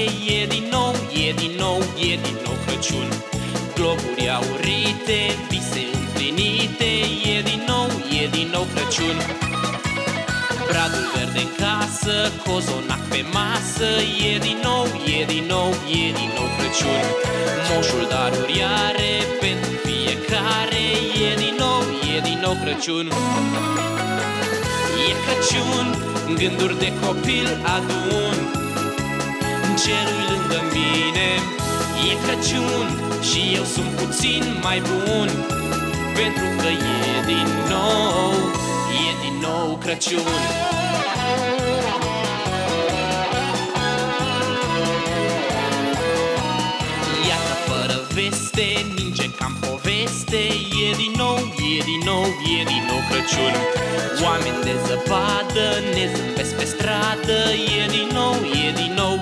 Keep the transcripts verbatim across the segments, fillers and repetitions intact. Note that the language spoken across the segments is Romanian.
e din nou, e din nou, e din nou Crăciun. Globuri aurite, vise împlinite, e din nou, e din nou Crăciun. Bradul verde în casă, cozonac pe masă, e din nou, e din nou, e din nou Crăciun. Moșul daruri are pentru fiecare, e din nou, e din nou Crăciun. E Crăciun, gânduri de copil adun, cerul lângă mine. E Crăciun și eu sunt puțin mai bun, pentru că e din nou, e din nou Crăciun. Iată fără veste, ninge cam poveste, e din nou, e din nou, e din nou Crăciun. Oameni de zăpadă ne zâmbesc pe stradă, e din nou, e din nou.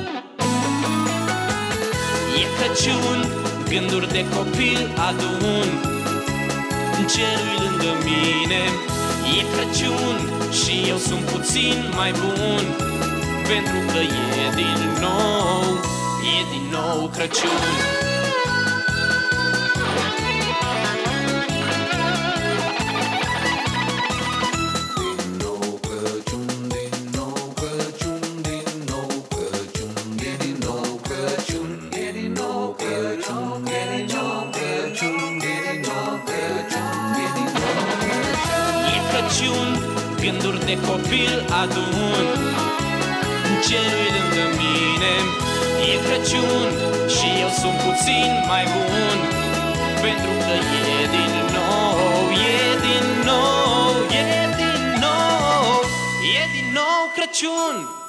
E Crăciun, gânduri de copil adun, cerul lângă mine. E Crăciun și eu sunt puțin mai bun, pentru că e din nou, e din nou Crăciun. Gânduri de copil adun, cerul lângă mine. E Crăciun și eu sunt puțin mai bun, pentru că e din nou, e din nou, e din nou, e din nou Crăciun.